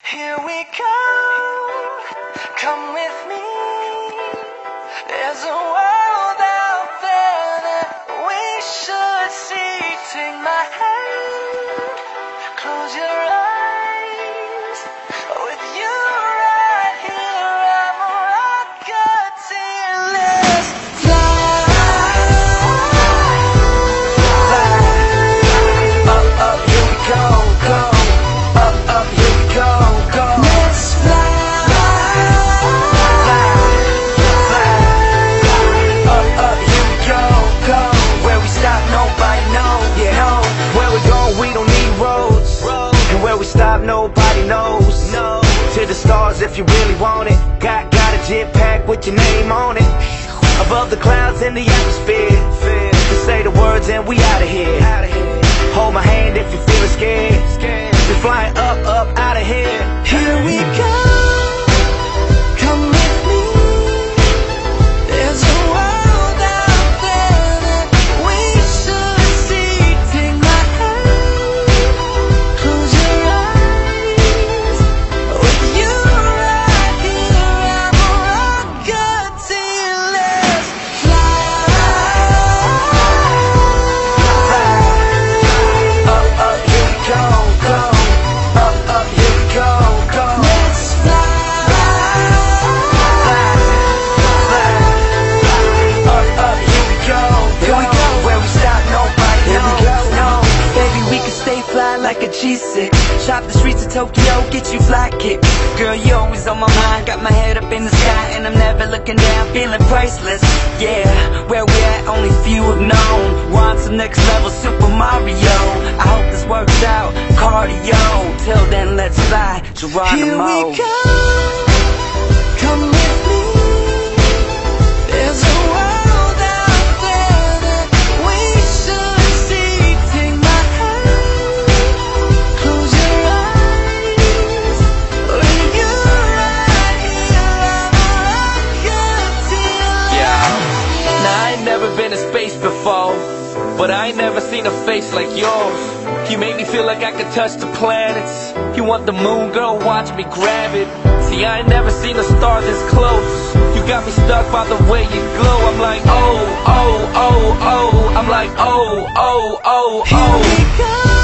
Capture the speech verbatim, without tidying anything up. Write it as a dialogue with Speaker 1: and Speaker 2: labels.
Speaker 1: Here we go, come with me. There's a world out there that we should see. Take my hand, close your eyes. With you right here, I'm a rocketeer. Let's fly, fly. Up, up, here we go, go. Up, up, here we go, go. Let's fly, fly, fly. Up, up, here we go, go. Where we stop, nobody knows. Yeah, no. Where we go, we don't need roads. And where we stop, nobody knows. No. To the stars if you really want it. Got, got a jet pack with your name on it. Above the clouds in the atmosphere. Just say the words and we out of here. Hold my hand if you're feeling scared. We're flying up, up, out of here. Here we go, come with me. There's a world out there that we should see. Take my hand, close your eyes. With you right here, I'm a rocketeer. Let's fly, fly. Up, up, here we go, go. Up, up, here we go, go. Let's fly, fly, fly. Up, up, here we go, here we go. Where we stop, nobody knows. No, baby, we can stay fly like a G six. Shop the streets of Tokyo, get you fly kick. Girl, you always on my mind. Got my head up in the sky and I'm never looking down, feeling priceless. Yeah, where we at, only few have known. We're on some next level Super Mario. I hope this works out, cardio. Till then, let's fly, Geronimo. Here we go, come with me. There's a world out there that we should see. Take my hand, close your eyes. With you right here, I'm a rocketeer.
Speaker 2: Yeah. Now I ain't never been to space before, but I ain't never seen a face like yours. You make me feel like I could touch the planets. You want the moon, girl, watch me grab it. See, I ain't never seen a star this close. You got me stuck by the way you glow. I'm like, oh, oh, oh, oh. I'm like, oh, oh, oh, oh.
Speaker 1: Here we go.